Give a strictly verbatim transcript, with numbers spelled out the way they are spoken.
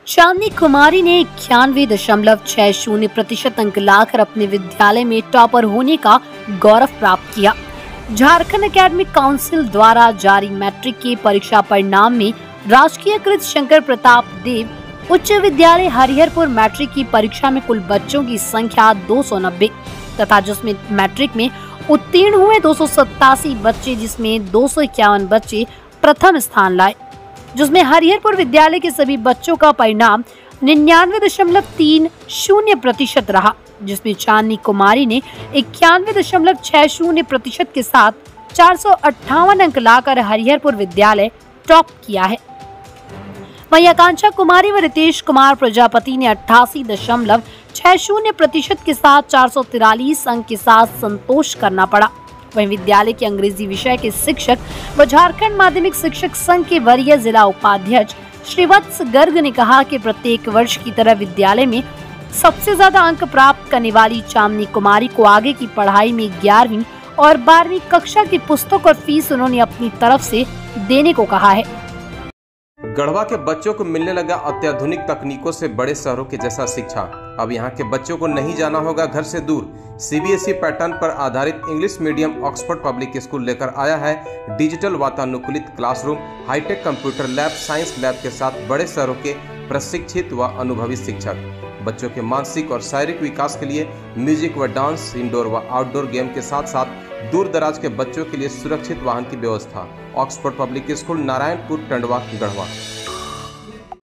चांदनी कुमारी ने इक्यानवे दशमलव छह शून्य प्रतिशत अंक लाकर अपने विद्यालय में टॉपर होने का गौरव प्राप्त किया। झारखंड एकेडमिक काउंसिल द्वारा जारी मैट्रिक के परीक्षा परिणाम में राजकीयकृत शंकर प्रताप देव उच्च विद्यालय हरिहरपुर मैट्रिक की परीक्षा में कुल बच्चों की संख्या दो सौ नब्बे तथा जिसमें मैट्रिक में उत्तीर्ण हुए दो सौ सत्तासी बच्चे, जिसमें दो सौ इक्यावन बच्चे प्रथम स्थान लाए, जिसमें हरिहरपुर विद्यालय के सभी बच्चों का परिणाम निन्यानवे दशमलव तीन शून्य प्रतिशत रहा, जिसमें चांदनी कुमारी ने इक्यानवे दशमलव छह शून्य प्रतिशत के साथ चार सौ अट्ठावन अंक लाकर हरिहरपुर विद्यालय टॉप किया है। वहीं आकांक्षा कुमारी व रितेश कुमार प्रजापति ने अट्ठासी दशमलव छह शून्य प्रतिशत के साथ चार सौ तिरालीस अंक के साथ संतोष करना पड़ा। वहीं विद्यालय के अंग्रेजी विषय के शिक्षक व झारखंड माध्यमिक शिक्षक संघ के वरीय जिला उपाध्यक्ष श्रीवत्स गर्ग ने कहा कि प्रत्येक वर्ष की तरह विद्यालय में सबसे ज्यादा अंक प्राप्त करने वाली चांदनी कुमारी को आगे की पढ़ाई में ग्यारहवीं और बारहवीं कक्षा की पुस्तक और फीस उन्होंने अपनी तरफ से देने को कहा है। गढ़वा के बच्चों को मिलने लगा अत्याधुनिक तकनीकों से बड़े शहरों के जैसा शिक्षा। अब यहाँ के बच्चों को नहीं जाना होगा घर से दूर। सीबीएसई पैटर्न पर आधारित English medium Oxford public school लेकर आया है डिजिटल वातानुकूलित classroom, hi tech computer lab, science lab के साथ बड़े शहरों के प्रशिक्षित व अनुभवी शिक्षक। बच्चों के मानसिक और शारीरिक विकास के लिए म्यूजिक व डांस, इंडोर व आउटडोर गेम के साथ साथ दूर दराज के बच्चों के लिए सुरक्षित वाहन की व्यवस्था। Oxford public school, Narayanpur, Tandwa, Garhwa.